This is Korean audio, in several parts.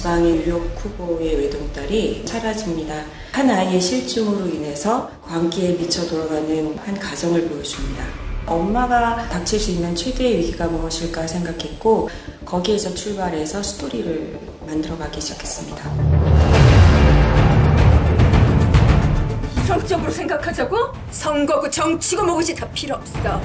지방의 유력 후보의 외동딸이 사라집니다. 한 아이의 실종으로 인해서 광기에 미쳐 돌아가는 한 가정을 보여줍니다. 엄마가 닥칠 수 있는 최대의 위기가 무엇일까 생각했고 거기에서 출발해서 스토리를 만들어가기 시작했습니다. 이성적으로 생각하자고? 선거고 정치고 뭐고지 다 필요 없어.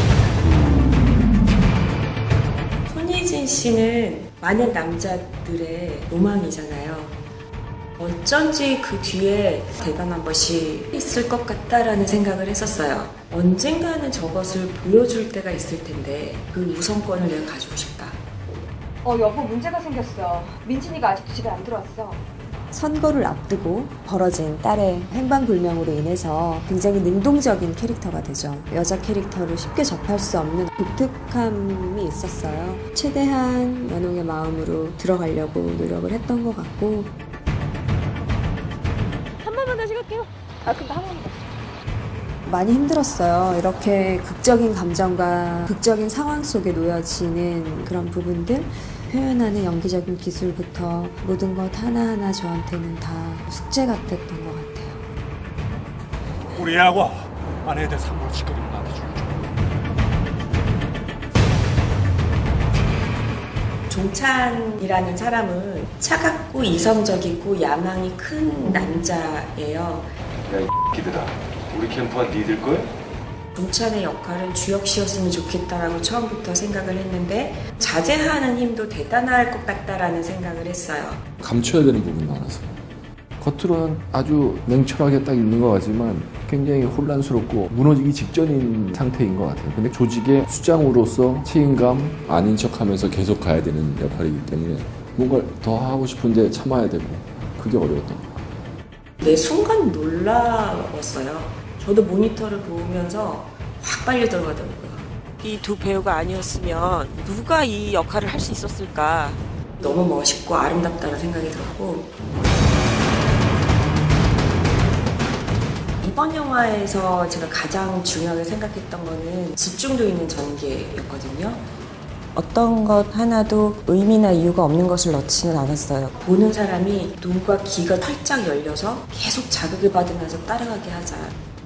손예진 씨는 많은 남자들의 로망이잖아요. 어쩐지 그 뒤에 대단한 것이 있을 것 같다라는 생각을 했었어요. 언젠가는 저것을 보여줄 때가 있을 텐데 그 우선권을 내가 가지고 싶다. 여보, 문제가 생겼어. 민진이가 아직도 집에 안 들어왔어. 선거를 앞두고 벌어진 딸의 행방불명으로 인해서 굉장히 능동적인 캐릭터가 되죠. 여자 캐릭터를 쉽게 접할 수 없는 독특함이 있었어요. 최대한 연홍의 마음으로 들어가려고 노력을 했던 것 같고. 한 번만 다시 갈게요. 근데 한 번만. 많이 힘들었어요. 이렇게 극적인 감정과 극적인 상황 속에 놓여지는 그런 부분들, 표현하는 연기적인 기술부터 모든 것 하나하나 저한테는 다 숙제 같았던 것 같아요. 우리 애하고 아내한테 상으로 짓거리면 나한테 주는 종찬이라는 사람은 차갑고 이성적이고 야망이 큰 남자예요. 야, 이 X들아, 우리 캠프가 니들 거야? 종찬의 역할은 주혁 씨였으면 좋겠다라고 처음부터 생각을 했는데 자제하는 힘도 대단할 것 같다라는 생각을 했어요. 감춰야 되는 부분이 많았어요. 겉으로는 아주 냉철하게 딱 있는 것 같지만 굉장히 혼란스럽고 무너지기 직전인 상태인 것 같아요. 근데 조직의 수장으로서 책임감 아닌 척하면서 계속 가야 되는 역할이기 때문에 뭔가 더 하고 싶은데 참아야 되고 그게 어려웠던 것 같아요. 내 순간 놀라웠어요. 저도 모니터를 보면서 확 빨려 들어가더라고요. 이 두 배우가 아니었으면 누가 이 역할을 할 수 있었을까. 너무 멋있고 아름답다는 생각이 들었고 이번 영화에서 제가 가장 중요하게 생각했던 거는 집중도 있는 전개였거든요. 어떤 것 하나도 의미나 이유가 없는 것을 넣지는 않았어요. 보는 사람이 눈과 귀가 활짝 열려서 계속 자극을 받으면서 따라가게 하자.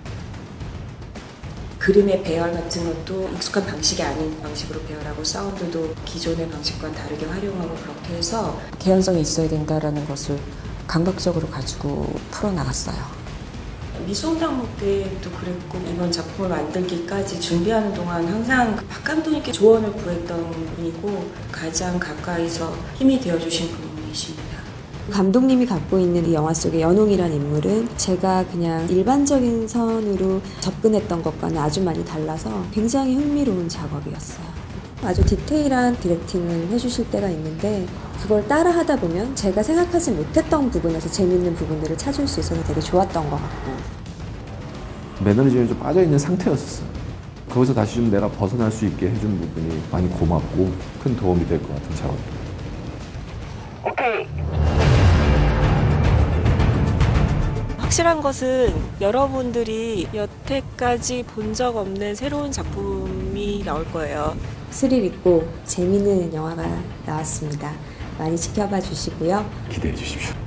그림의 배열 같은 것도 익숙한 방식이 아닌 방식으로 배열하고 사운드도 기존의 방식과는 다르게 활용하고 그렇게 해서 개연성이 있어야 된다는 것을 감각적으로 가지고 풀어나갔어요. 미송당무 때도 그랬고 이번 작품을 만들기까지 준비하는 동안 항상 박 감독님께 조언을 구했던 분이고 가장 가까이서 힘이 되어주신 분이십니다. 감독님이 갖고 있는 이 영화 속의 연홍이란 인물은 제가 그냥 일반적인 선으로 접근했던 것과는 아주 많이 달라서 굉장히 흥미로운 작업이었어요. 아주 디테일한 디렉팅을 해주실 때가 있는데 그걸 따라 하다 보면 제가 생각하지 못했던 부분에서 재밌는 부분들을 찾을 수 있어서 되게 좋았던 것 같고. 매너리즘에 좀 빠져있는 상태였었어요. 거기서 다시 좀 내가 벗어날 수 있게 해준 부분이 많이 고맙고 큰 도움이 될 것 같은 작업입니다. 오케이. 확실한 것은 여러분들이 여태까지 본 적 없는 새로운 작품이 나올 거예요. 스릴 있고 재미있는 영화가 나왔습니다. 많이 지켜봐 주시고요. 기대해 주십시오.